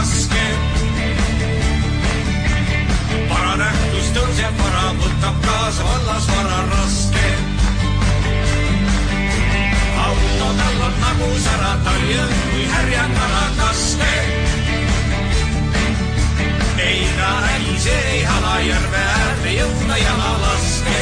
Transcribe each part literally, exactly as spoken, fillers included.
raske. Varanähtus tõuseb vara, võtab kaasa vallas vara raske. Auto tal on nagu sära, tal jõud kui härjakala kaske. Ei ta äise, ei hala järve äärde jõuda jala laske.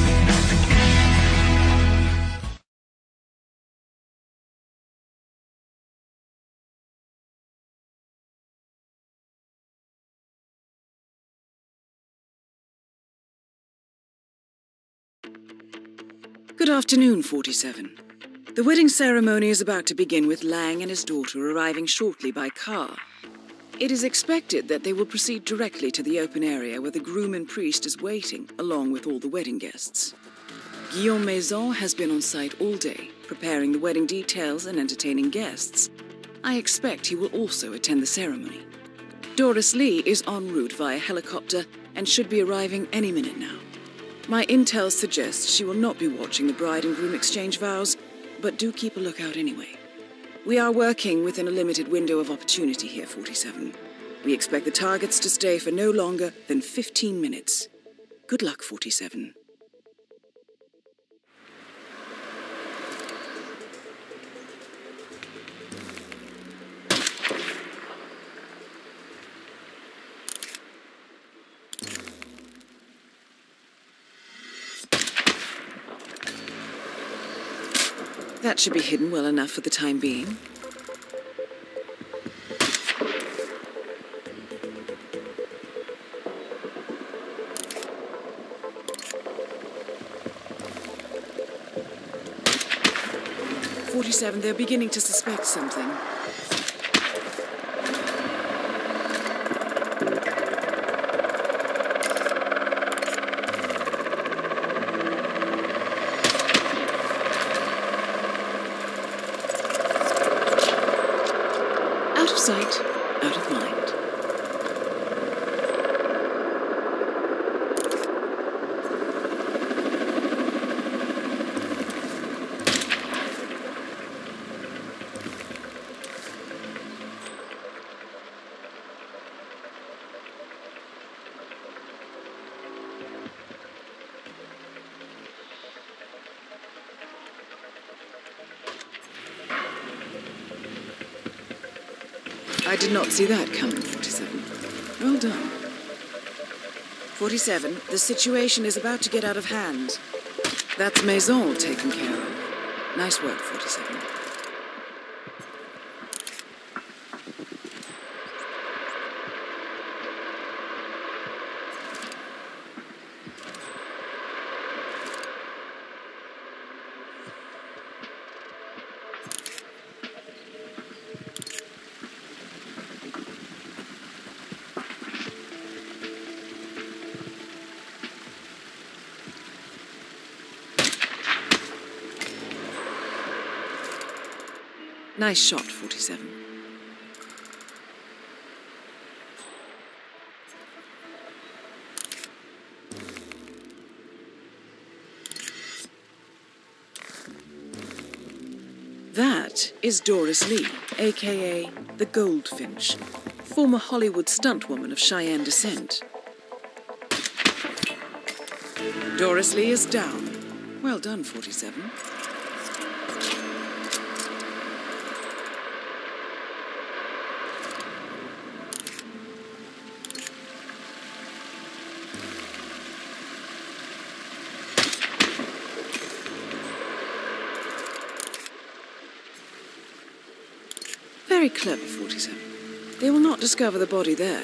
Good afternoon, forty-seven. The wedding ceremony is about to begin with Lang and his daughter arriving shortly by car. It is expected that they will proceed directly to the open area where the groom and priest is waiting, along with all the wedding guests. Guillaume Maison has been on site all day, preparing the wedding details and entertaining guests. I expect he will also attend the ceremony. Doris Lee is en route via helicopter and should be arriving any minute now. My intel suggests she will not be watching the bride and groom exchange vows, but do keep a lookout anyway. We are working within a limited window of opportunity here, forty-seven. We expect the targets to stay for no longer than fifteen minutes. Good luck, forty-seven. That should be hidden well enough for the time being. forty-seven, they're beginning to suspect something. Out of sight, out of mind. I did not see that coming, forty-seven. Well done. forty-seven, the situation is about to get out of hand. That's Maison taken care of. Nice work, forty-seven. Nice shot, forty-seven. That is Doris Lee, a k a the Goldfinch, former Hollywood stuntwoman of Cheyenne descent. Doris Lee is down. Well done, forty-seven. Very clever, forty-seven. They will not discover the body there.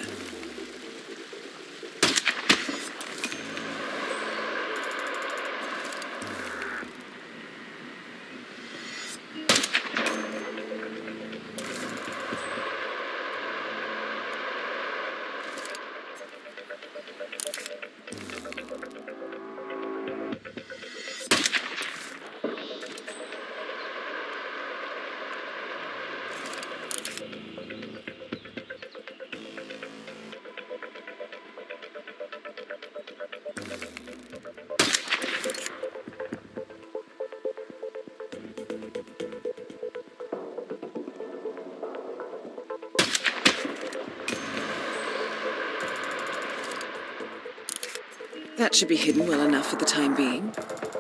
That should be hidden well enough for the time being.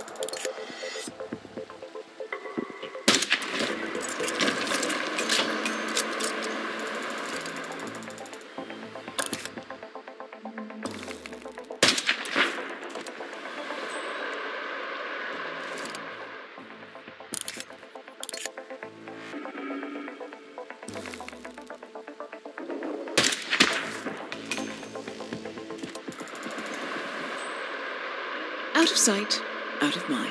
Out of sight, out of mind.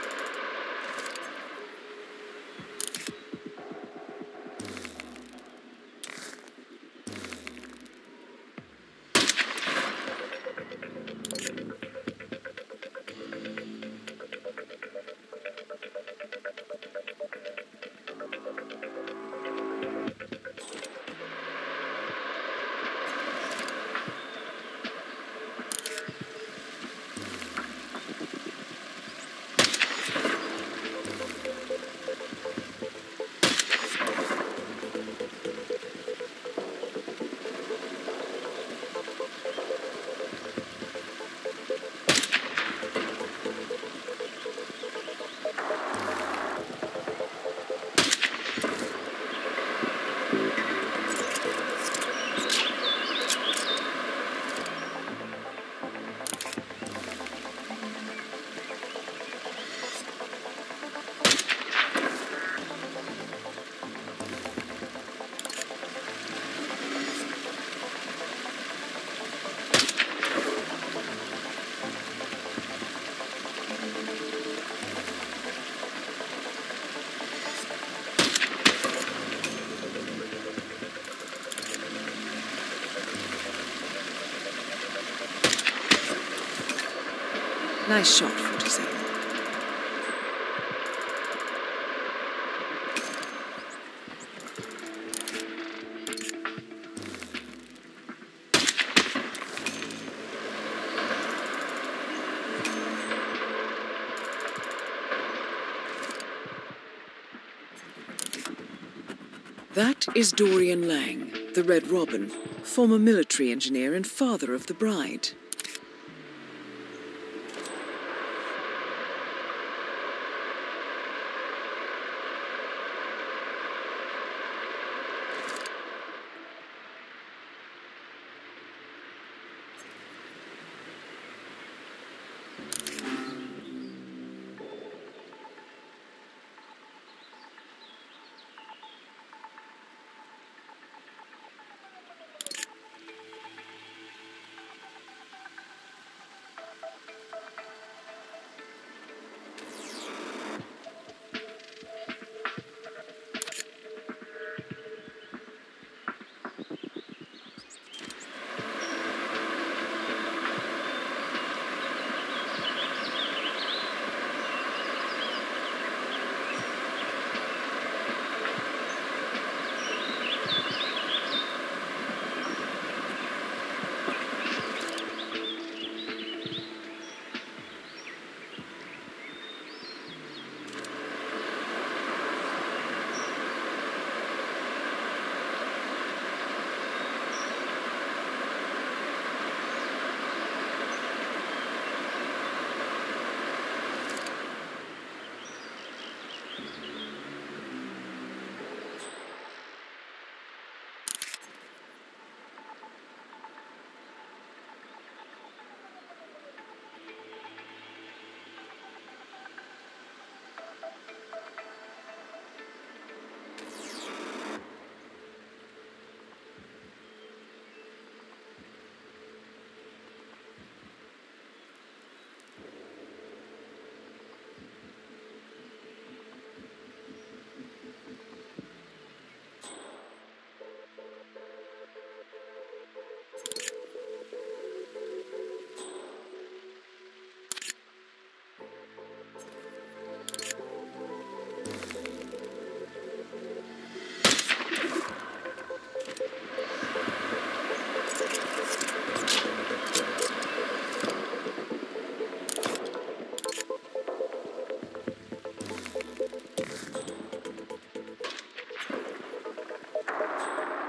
Nice shot, forty-seven. That is Dorian Lang, the Red Robin, former military engineer and father of the bride.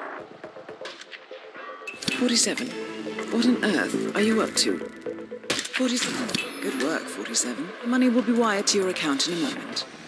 forty-seven. What on earth are you up to? forty-seven. Good work, forty-seven. The money will be wired to your account in a moment.